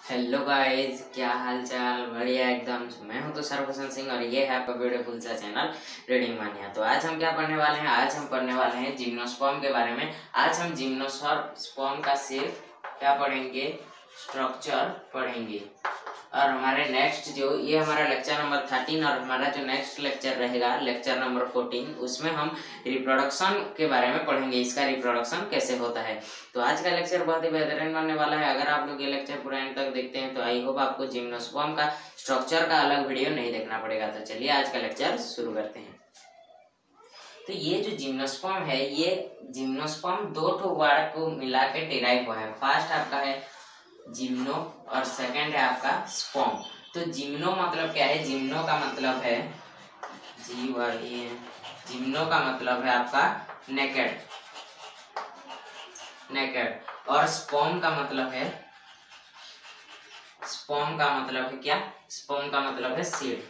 Hello guys, क्या हाल चाल। बढ़िया एकदम। मैं हूं तो सर्वभूषण सिंह और ये है आपका ब्यूटीफुल सा चैनल रीडिंग मानिया। तो आज हम क्या पढ़ने वाले हैं? आज हम पढ़ने वाले हैं जिम्नोस्पर्म के बारे में। आज हम जिम्नोस्पर्म का सिर्फ क्या पढ़ेंगे, स्ट्रक्चर पढ़ेंगे। और हमारे नेक्स्ट जो ये हमारा लेक्चर नंबर 13 और हमारा जो नेक्स्ट लेक्चर रहेगा लेक्चर नंबर 14, उसमें हम रिप्रोडक्शन के बारे में पढ़ेंगे, इसका रिप्रोडक्शन कैसे होता है। तो आज का लेक्चर बहुत ही बेहतरीन बनने वाला है। अगर आप लोग ये लेक्चर पूरा एंड तक देखते हैं तो आई होप आपको जिम्नोस्पर्म का स्ट्रक्चर का अलग वीडियो नहीं देखना पड़ेगा। तो चलिए आज का लेक्चर शुरू करते हैं। तो ये जो जिम्नोस्पर्म है, ये जिम्नोस्पर्म दो ठो वर्ड को मिला के डिराइव हुआ है। फर्स्ट आपका है जिम्नो और सेकंड है आपका स्पर्म। तो जिम्नो मतलब क्या है? जिम्नो का मतलब है जिम्नो का मतलब है आपका नेकेड और स्पर्म का मतलब है क्या? स्पर्म का मतलब है सीड।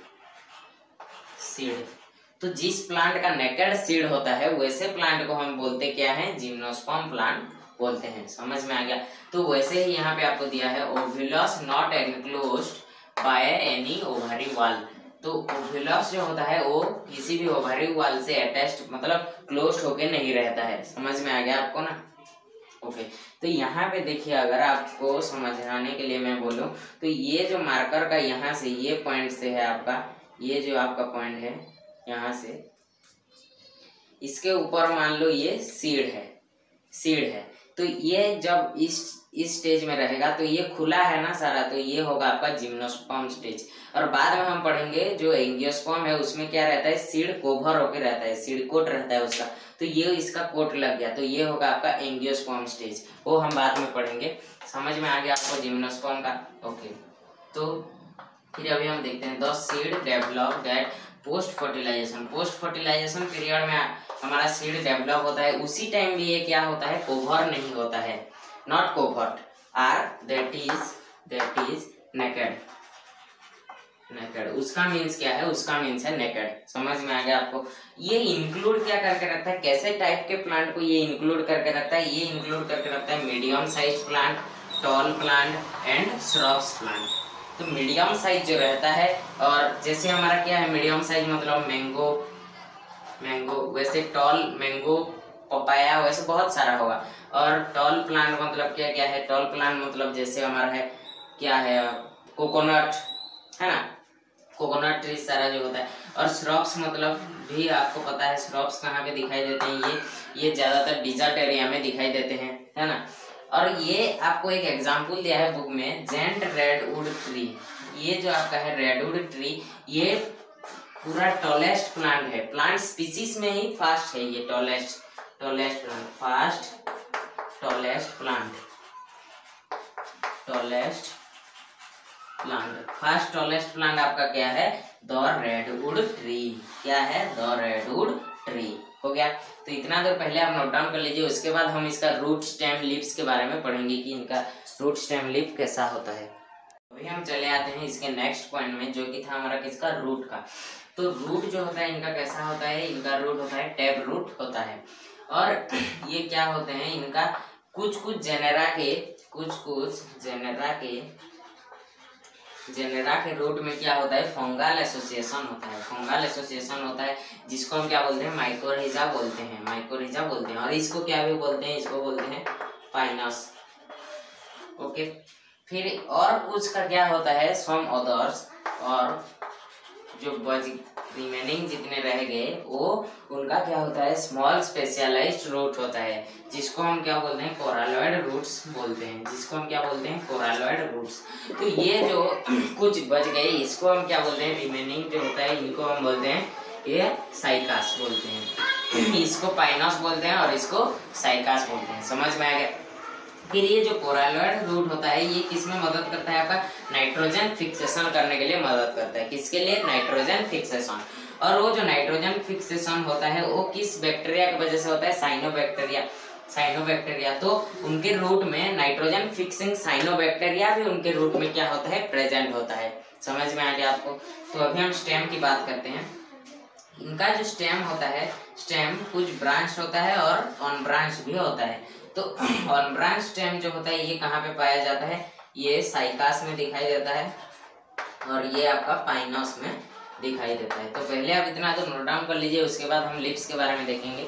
तो जिस प्लांट का नेकेड सीड होता है वैसे प्लांट को हम बोलते क्या है? जिम्नोस्पर्म प्लांट बोलते हैं। समझ में आ गया? तो वैसे ही यहाँ पे आपको दिया है ovules not enclosed by any ovary wall. तो ओव्यूलस जो होता है वो किसी भी ओवरी वॉल से अटैच्ड मतलब क्लोज्ड होके नहीं रहता है। समझ में आ गया आपको ना? ओके। तो यहाँ पे देखिए, अगर आपको समझाने के लिए मैं बोलूँ तो ये जो मार्कर का यहाँ से ये पॉइंट से है आपका, ये जो आपका पॉइंट है यहाँ से, इसके ऊपर मान लो ये सीड है। तो ये जब इस स्टेज में रहेगा तो ये खुला है ना सारा, तो ये होगा आपका जिम्नोस्पर्म स्टेज। और बाद में हम पढ़ेंगे जो एंजियोस्पर्म है उसमें क्या रहता है? सीड कवर होके रहता है, सीड कोट रहता है उसका। तो ये इसका कोट लग गया तो ये होगा आपका एंजियोस्पर्म स्टेज, वो हम बाद में पढ़ेंगे। समझ में आ गया आपको जिम्नोस्पर्म का? ओके। तो फिर अभी हम देखते हैं the seed develop that post fertilization period में हमारा सीड डेवलप होता है। उसी टाइम भी ये क्या होता है? कोवर नहीं होता है, not covered or that is naked. उसका मीन्स क्या है? उसका मीन्स है नेकेड। समझ में आ गया आपको? ये इंक्लूड क्या करके रखता है? कैसे टाइप के प्लांट को ये इंक्लूड करके रखता है? ये इंक्लूड करके रखता है medium size plant, tall plant and shrubs plant. तो मीडियम साइज जो रहता है, और जैसे हमारा क्या है मीडियम साइज मतलब मैंगो, वैसे टॉल मैंगो, पपाया, वैसे बहुत सारा होगा। और टॉल प्लांट मतलब क्या है? टॉल प्लांट मतलब जैसे हमारा है क्या है? कोकोनट है ना, कोकोनट ट्री सारा जो होता है। और श्रब्स मतलब भी आपको पता है श्रब्स कहाँ पे दिखाई देते हैं? ये ज्यादातर डिजर्ट एरिया में दिखाई देते हैं, है ना। और ये आपको एक एग्जाम्पल दिया है बुक में, जेंट रेडवुड ट्री। ये जो आपका है रेडवुड ट्री, ये पूरा टॉलेस्ट प्लांट है। प्लांट स्पीसीज में ही फास्ट है ये टॉलेस्ट प्लांट आपका क्या है? The redwood tree. क्या है? The redwood tree. हो गया। तो इतना देर पहले आप नोट डाउन कर लीजिए। उसके बाद हम इसका रूट स्टेम लीव्स के बारे में पढ़ेंगे कि इनका रूट स्टेम लीफ कैसा होता है। अभी हम चले आते हैं इसके नेक्स्ट पॉइंट में, जो कि था हमारा किसका? रूट का। तो रूट जो होता है इनका कैसा होता है? इनका रूट होता है टैप रूट होता है। और ये क्या होते हैं? इनका कुछ जेनेरा के रूट में क्या होता है? फंगल एसोसिएशन होता है, जिसको हम क्या बोलते हैं? माइकोरिजा बोलते हैं। और इसको क्या भी बोलते हैं? इसको बोलते हैं पाइनस। ओके। फिर और कुछ का क्या होता है? सम अदर्स, और जो रिमेनिंग जितने रह गए वो उनका क्या होता है? स्मॉल स्पेशलाइज्ड रूट होता है, जिसको हम क्या बोलते हैं? कोरालॉइड रूट्स बोलते हैं। तो ये जो कुछ बच गए इसको हम क्या बोलते हैं? रिमेनिंग जो होता है इनको हम बोलते हैं ये साइकास बोलते हैं। इसको पाइनस बोलते हैं और इसको साइकास बोलते हैं। समझ में आ गया? फिर ये जो कोरालॉइड रूट होता है ये किस में मदद करता है? आपका नाइट्रोजन फिक्सेशन करने के लिए मदद करता है। किसके लिए? Nitrogen fixation. और वो जो नाइट्रोजन फिक्सेशन होता है वो किस बैक्टीरिया की वजह से होता है? साइनोबैक्टीरिया। तो उनके रूट में नाइट्रोजन फिक्सिंग साइनोबैक्टीरिया भी उनके रूट में क्या होता है? प्रेजेंट होता है। समझ में आ गया आपको? तो अभी हम स्टेम की बात करते हैं। इनका जो स्टेम होता है, स्टेम कुछ ब्रांच होता है और ऑन ब्रांच भी होता है। तो ऑन ब्रांच स्टेम जो होता है ये कहाँ पे पाया जाता है? ये साइकास में दिखाई देता है और ये आपका पाइनस में दिखाई देता है। तो पहले आप इतना तो नोट डाउन कर लीजिए, उसके बाद हम लिप्स के बारे में देखेंगे।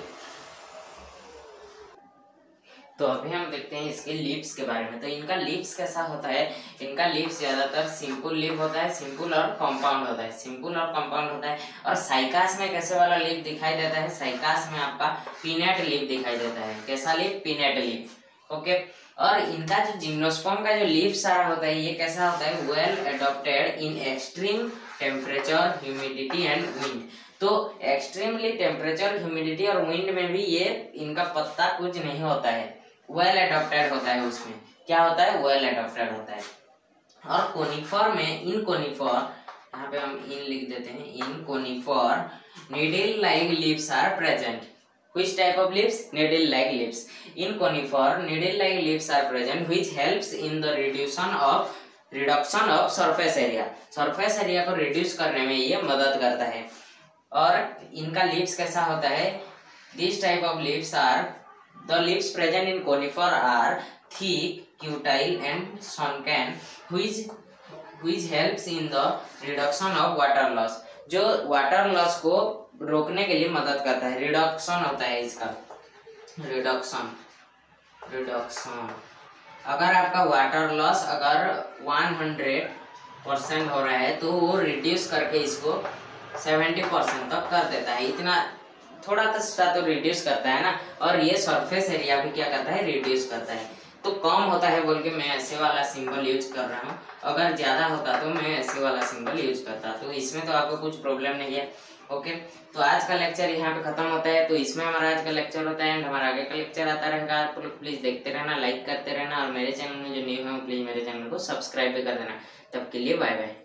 तो अभी हम देखते हैं इसके लिप्स के बारे में। तो इनका लिप्स कैसा होता है, इनका लिप्स ज्यादातर सिंपल लिप होता है, सिंपल और कंपाउंड होता है, सिंपल और कंपाउंड होता है। और साइकास में कैसे वाला लिप दिखाई देता है, साइकास में आपका पिनेट लिप दिखाई देता है। कैसा लिप, पिनेट लिप। ओके। और इनका जो जिम्नोस्पर्म का जो लिप सारा होता है ये कैसा होता है, well adapted in extreme temperature, humidity and wind. तो एक्सट्रीमली टेम्परेचर, ह्यूमिडिटी और विंड में भी ये इनका पत्ता कुछ नहीं होता है, वेल एडॉप्टेड होता है। उसमें क्या होता है, वेल एडॉप्टेड होता है। और कोनिफर में, इन कोनिफर, यहाँ पे हम इन लिख देते हैं, in conifer needle like leaves are present. Which type of lips? Needle like lips. In conifer, needle like lips are present, which helps in the reduction of surface area. Surface area को reduce करने में ये मदद करता है। और इनका lips कैसा होता है, this type of lips are, the lips present in conifer are thick, cutile and sunken, which helps in the reduction of water loss. जो वाटर लॉस को रोकने के लिए मदद करता है, रिडक्शन होता है इसका, रिडक्शन। अगर आपका वाटर लॉस अगर 100% हो रहा है तो वो रिड्यूस करके इसको 70% तक कर देता है। इतना थोड़ा तो रिड्यूस करता है ना। और ये सरफेस एरिया भी क्या करता है, रिड्यूस करता है। तो कम होता है बोल के मैं ऐसे वाला सिंबल यूज कर रहा हूँ, अगर ज्यादा होता तो मैं ऐसे वाला सिंबल यूज करता। तो इसमें तो आपको कुछ प्रॉब्लम नहीं है। ओके। तो आज का लेक्चर यहाँ पे खत्म होता है। तो इसमें हमारा आज का लेक्चर होता है एंड हमारा आगे का लेक्चर आता रहेगा। आप लोग प्लीज देखते रहना, लाइक करते रहना और मेरे चैनल में जो न्यू है प्लीज मेरे चैनल को सब्सक्राइब भी कर देना। तब के लिए बाय बाय।